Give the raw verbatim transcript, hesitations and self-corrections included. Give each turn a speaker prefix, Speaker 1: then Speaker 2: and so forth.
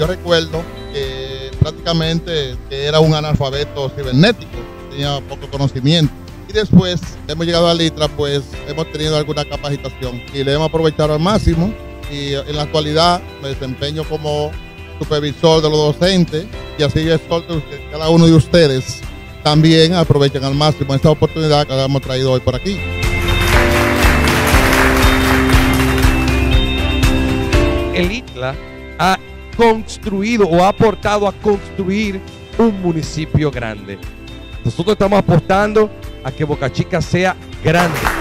Speaker 1: yo recuerdo que prácticamente que era un analfabeto cibernético, tenía poco conocimiento. Y después hemos llegado a Litra, pues hemos tenido alguna capacitación y le hemos aprovechado al máximo. Y en la actualidad me desempeño como supervisor de los docentes y así yo exhorto que cada uno de ustedes también aprovechen al máximo esta oportunidad que hemos traído hoy por aquí.
Speaker 2: El Itla ha construido o ha aportado a construir un municipio grande. Nosotros estamos apostando a que Boca Chica sea grande.